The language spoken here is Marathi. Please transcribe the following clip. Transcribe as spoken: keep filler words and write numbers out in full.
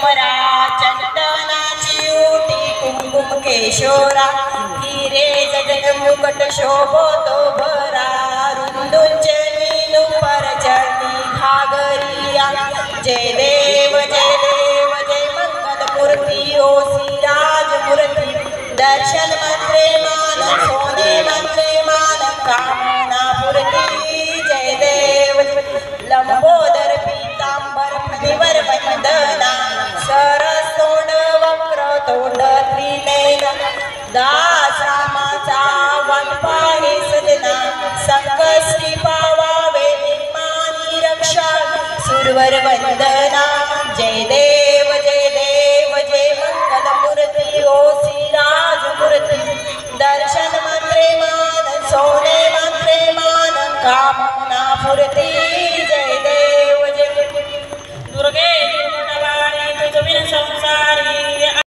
डोमरा चंदनाची उटी कुंकुम केशोरा हिरे जगन मुकट शोभतो भरा रुंदुंचे नीनु परचनी घागरिया जय देव जय देव जय मंगल मूर्ती ओ श्रीराज मूर्ती दर्शन मंत्रे मान सोने मंत्रे मान कामना पूर्ती जय देव लंबोदर पीतांबर फणीवर वंदना सरसोंड वक्र तोंड त्रिनयन दास रामाचा वाटपाहे सजना संकष्टी पावावे निर्माणी रक्षा सुरवर वंदना जय देव